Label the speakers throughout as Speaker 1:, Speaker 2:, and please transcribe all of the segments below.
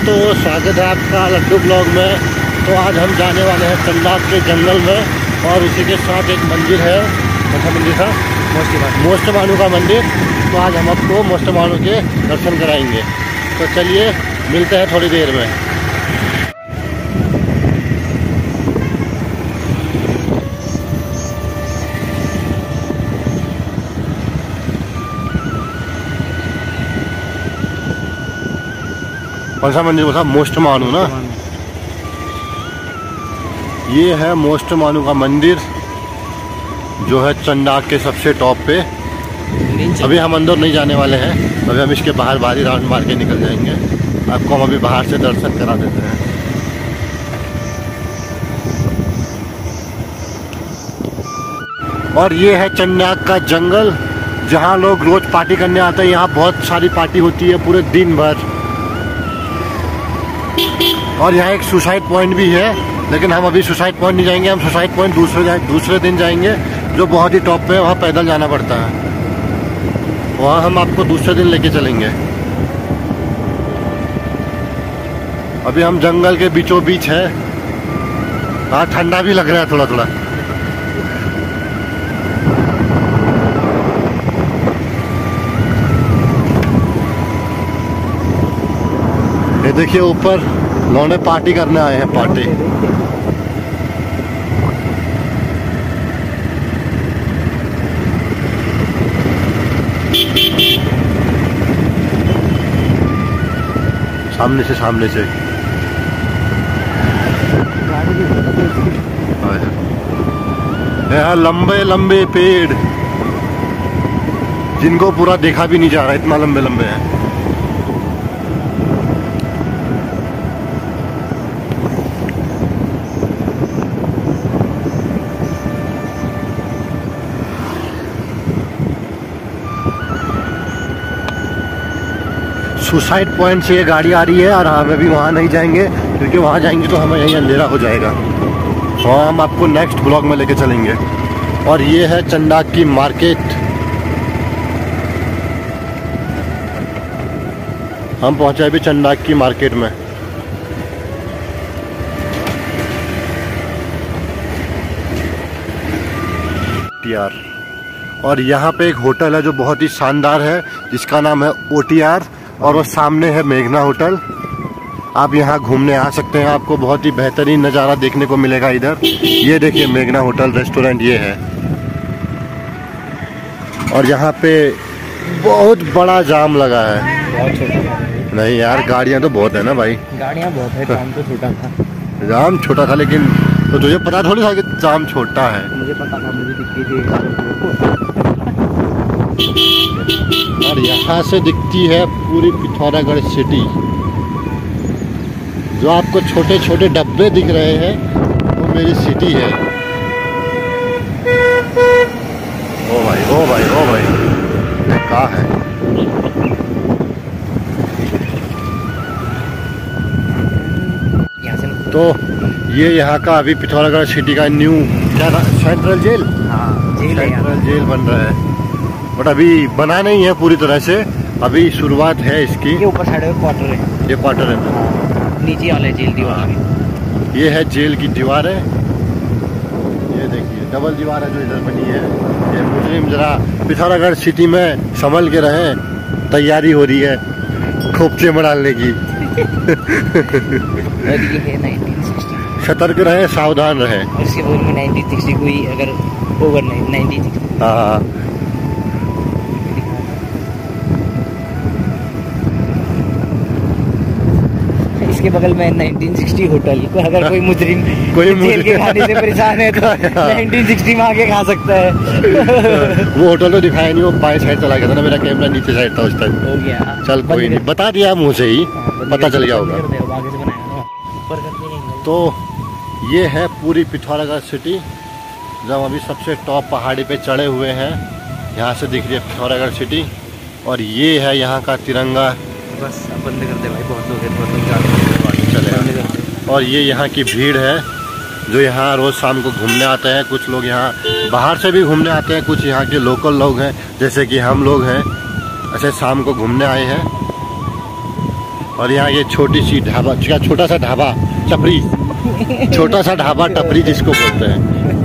Speaker 1: तो स्वागत है आपका लड्डू ब्लॉग में। तो आज हम जाने वाले हैं चंडाक के जंगल में और उसी के साथ एक मंदिर है। कौन सा मंदिर था? मोस्टमानू का मंदिर। तो आज हम आपको मोस्टमानू के दर्शन कराएंगे। तो चलिए मिलते हैं थोड़ी देर में। कौन सा मंदिर था? मोस्टमानू ना। ये है मोस्टमानू का मंदिर जो है चंडाक के सबसे टॉप पे। अभी हम अंदर नहीं जाने वाले हैं, अभी हम इसके बाहर ही राउंड मार के निकल जाएंगे। आपको हम अभी बाहर से दर्शन करा देते हैं। और ये है चंडाक का जंगल जहाँ लोग रोज पार्टी करने आते हैं। यहाँ बहुत सारी पार्टी होती है पूरे दिन भर। और यहाँ एक सुसाइड पॉइंट भी है, लेकिन हम अभी सुसाइड पॉइंट नहीं जाएंगे। हम सुसाइड पॉइंट दूसरे दिन जाएंगे जो बहुत ही टॉप पे है। वहाँ पैदल जाना पड़ता है, वहाँ हम आपको दूसरे दिन लेके चलेंगे। अभी हम जंगल के बीचों बीच है। हाँ, ठंडा भी लग रहा है थोड़ा थोड़ा। ये देखिए ऊपर लौंडे पार्टी करने आए हैं। पार्टी सामने से यहाँ लंबे लंबे पेड़ जिनको पूरा देखा भी नहीं जा रहा, इतना लंबे लंबे हैं। सुसाइड पॉइंट से ये गाड़ी आ रही है और हम अभी वहाँ नहीं जाएंगे, क्योंकि वहाँ जाएंगे तो हमें यहीं अंधेरा हो जाएगा। और हम आपको नेक्स्ट ब्लॉग में लेके चलेंगे। और ये है चंडाक की मार्केट। हम पहुँचे अभी चंडाक की मार्केट में। और यहाँ पे एक होटल है जो बहुत ही शानदार है, जिसका नाम है OTR। और वो सामने है मेघना होटल। आप यहाँ घूमने आ सकते हैं, आपको बहुत ही बेहतरीन नज़ारा देखने को मिलेगा इधर। ये देखिए मेघना होटल रेस्टोरेंट ये है। और यहाँ पे बहुत बड़ा जाम लगा है।
Speaker 2: बहुत छोटा
Speaker 1: नहीं यार, गाड़ियाँ तो बहुत है ना भाई।
Speaker 2: गाड़ियाँ बहुत है, जाम तो छोटा था।
Speaker 1: जाम छोटा था, लेकिन तो तुझे पता थोड़ी था कि जाम छोटा है।
Speaker 2: मुझे पता था, मुझे दिखती थी।
Speaker 1: और यहाँ से दिखती है पूरी पिथौरागढ़ सिटी। जो आपको छोटे छोटे डब्बे दिख रहे हैं वो मेरी सिटी है। ओ भाई ओ भाई ओ भाई, ये क्या है? तो ये यहाँ का अभी पिथौरागढ़ सिटी का न्यू क्या था? Central jail.
Speaker 2: हाँ, जेल है।
Speaker 1: सेंट्रल जेल बन रहा है, बट अभी बना नहीं है पूरी तरह से, अभी शुरुआत है इसकी।
Speaker 2: ये ऊपर साइड में क्वार्टर है।
Speaker 1: ये क्वार्टर है,
Speaker 2: नीचे वाले जेल दीवार।
Speaker 1: ये है जेल की दीवार है। ये देखिए डबल दीवार है जो इधर बनी है। ये मुस्लिम जरा पिथौरागढ़ सिटी में संभल के रहे, तैयारी हो रही है खोपचे में डालने की।
Speaker 2: ये है 1960।
Speaker 1: सतर्क रहे, सावधान रहे।
Speaker 2: उसके बोल में 1960 कोई अगर ओवर 1960।
Speaker 1: हाँ,
Speaker 2: इसके बगल में 1960 होटल को अगर कोई मुजरिम जेल के खाने से परेशान है तो 1960 में आके खा सकता है।
Speaker 1: वो होटल तो दिखाया नहीं, वो बाएं साइड चला गया था ना, मेरा कैमरा नीचे साइड था उस टाइम।
Speaker 2: हो गया,
Speaker 1: चल कोई नहीं, बता दिया मुँह से ही, पता चल गया होगा। तो ये है पूरी पिथौरागढ़ सिटी। जब अभी सबसे टॉप पहाड़ी पे चढ़े हुए हैं, यहाँ से दिख रही है पिथौरागढ़ सिटी। और ये है यहाँ का तिरंगा।
Speaker 2: बस अब बंद कर दे भाई, बहुत लोग हैं, बहुत लोग चले।
Speaker 1: और ये यहाँ की भीड़ है जो यहाँ रोज़ शाम को घूमने आते हैं। कुछ लोग यहाँ बाहर से भी घूमने आते हैं, कुछ यहाँ के लोकल लोग हैं जैसे कि हम लोग हैं, ऐसे शाम को घूमने आए हैं। और यहाँ ये छोटी सी ढाबा, छोटा सा ढाबा टपरी, छोटा सा ढाबा टपरी जिसको बोलते हैं।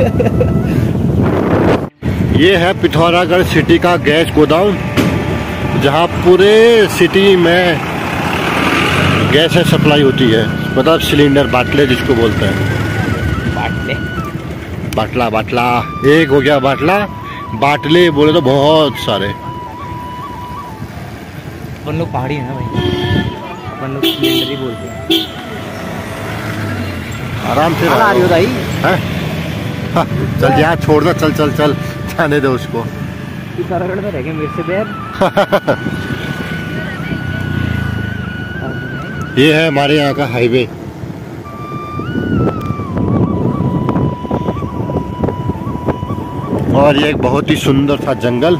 Speaker 1: ये है पिथौरागढ़ सिटी का गैस गोदाम, जहाँ पूरे सिटी में गैस सप्लाई होती है, मतलब सिलेंडर बाटले जिसको बोलते हैं। बाटला बाटला एक हो गया, बाटला बाटले बोले तो बहुत सारे।
Speaker 2: अपन लोग पहाड़ी है ना भाई, अपन लोग सिलेंडर ही बोलते हैं।
Speaker 1: आराम से
Speaker 2: आ रही हो भाई।
Speaker 1: हाँ, चल यहाँ छोड़ दो, चल चल चल जाने दो उसको।
Speaker 2: पिथौरागढ़ में रह गए मेरे से बैर।
Speaker 1: ये है हमारे यहाँ का हाईवे। और ये एक बहुत ही सुंदर था जंगल।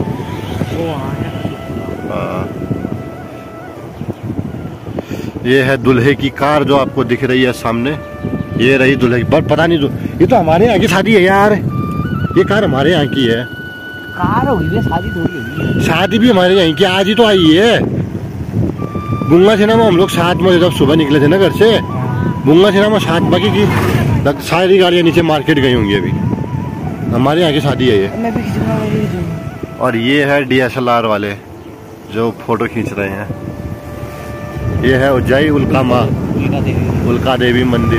Speaker 1: ये है दूल्हे की कार जो आपको दिख रही है सामने, ये रही दूल्हे की। बट पता नहीं, ये तो हमारे यहाँ की शादी है यार, ये कार हमारे यहाँ की है।
Speaker 2: कार होगी, शादी थोड़ी होगी। शादी
Speaker 1: भी हमारे यहाँ की, आज ही तो आई है। गुंगा सिनेमा हम लोग 7 बजे जब सुबह निकले थे ना घर से, गुंगा सिनेमा 7 बजे की सारी गाड़ियाँ नीचे मार्केट गई होंगी। अभी हमारे यहाँ की शादी है ये। और ये है DSLR वाले जो फोटो खींच रहे हैं। ये है उज्जैन उल्का देवी मंदिर।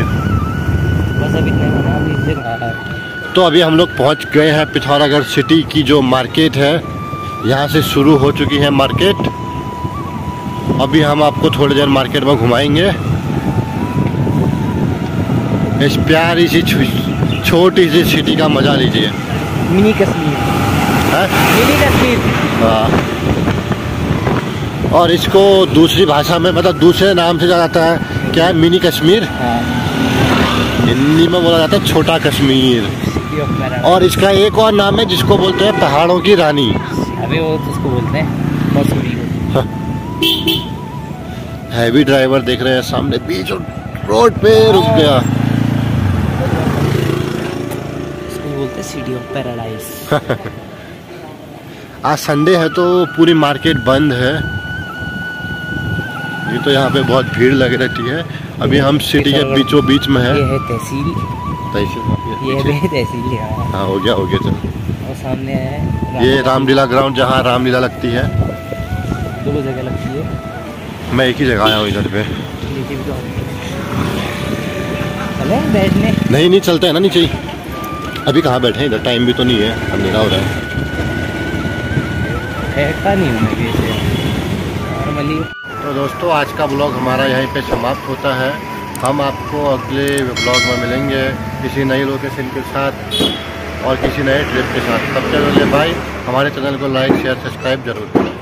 Speaker 1: तो अभी हम लोग पहुँच गए हैं पिथौरागढ़ सिटी की जो मार्केट है, यहाँ से शुरू हो चुकी है मार्केट। अभी हम आपको थोड़ी देर मार्केट में घुमाएंगे। इस प्यारी सी छोटी सी सिटी का मजा लीजिए।
Speaker 2: मिनी कश्मीर है? मिनी कश्मीर।
Speaker 1: हाँ, और इसको दूसरी भाषा में, मतलब दूसरे नाम से जाना जाता है, क्या है? मिनी कश्मीर।
Speaker 2: हाँ।
Speaker 1: हिंदी में बोला जाता है छोटा कश्मीर। और इसका एक और नाम है जिसको बोलते हैं पहाड़ों की रानी।
Speaker 2: अभी वो उसको बोलते हैं मसूरी को।
Speaker 1: हैवी ड्राइवर देख रहे हैं सामने, बीच रोड पे रुक गया।
Speaker 2: इसको बोलते हैं सिटी ऑफ पैराडाइज।
Speaker 1: आज संडे है तो पूरी मार्केट बंद है। ये तो यहाँ पे बहुत भीड़ लग रहती है। अभी हम सिटी के बीचों बीच में है।
Speaker 2: ये है तहसील। ये तहसील।
Speaker 1: हाँ, हो गया चल।
Speaker 2: और सामने है
Speaker 1: ये रामलीला ग्राउंड, जहाँ रामलीला लगती है।
Speaker 2: 2 जगह लगती है।
Speaker 1: मैं एक ही जगह आया हूँ इधर पे।
Speaker 2: चले बैठने? नहीं
Speaker 1: चलते हैं ना नीचे ही। अभी कहाँ बैठे हैं, इधर टाइम भी तो नहीं है, अंधेरा हो रहा है।
Speaker 2: नहीं हूँ नॉर्मली।
Speaker 1: तो दोस्तों, आज का ब्लॉग हमारा यहीं पे समाप्त होता है। हम आपको अगले ब्लॉग में मिलेंगे किसी नई लोकेशन के साथ और किसी नए ट्रिप के साथ। तब तक के लिए बाय। हमारे चैनल को लाइक शेयर सब्सक्राइब जरूर करें।